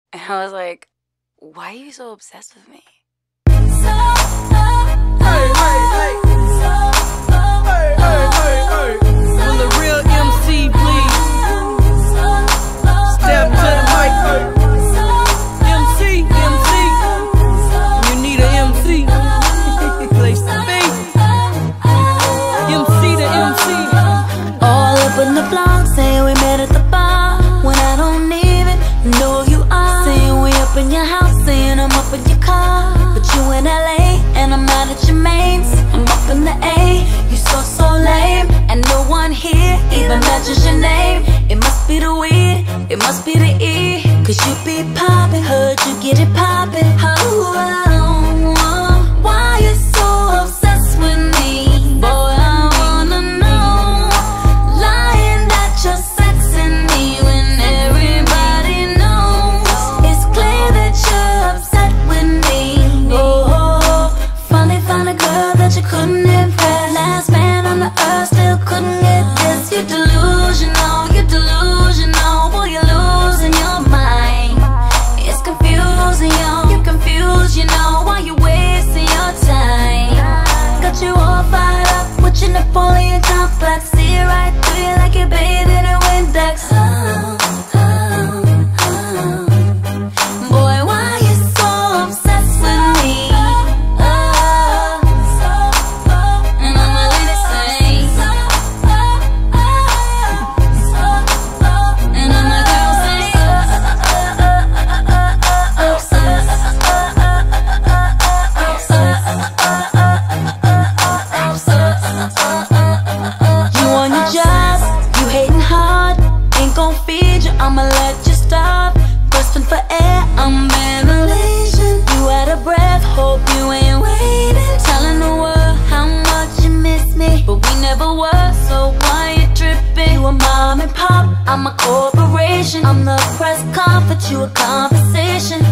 And I was like, why are you so obsessed with me? Will the real MC please step to the mic? MC, you need an MC. Place to be. MC to MC. All up in the vlog, saying we met at the bar when I don't even know who you are. Saying we up in your house, saying I'm up in your car, but you in LA and I'm out at your mains. I'm up in the A, you so lame, and no one here even mentions your name. It must be the weed, it must be the E, 'cause you be poppin', heard you get it poppin'. Why you so obsessed with me? Boy, I wanna know. Lying that you're sexing me when everybody knows. It's clear that you're upset with me. Oh, finally found a girl that you couldn't impress. Last man on the earth still couldn't get this. You're delusional, boy, you're losing your mind. It's confusing, you're confused, you know, why you wasting your time. Got you all fired up with your Napoleon complex. See it right through you like you're bathed in a Windex. Boy, why you so obsessed with me? And I'ma let it sing. And I'm a girl sing. You on your job, you hating hard, ain't gon' feed you, I'ma let you starve. Grasping for air, I'm ventilation. You out of breath, hope you ain't waiting. Telling the world how much you miss me, but we never were, so why you tripping? You a mom and pop, I'm a corporation. I'm the press conference, you a conversation.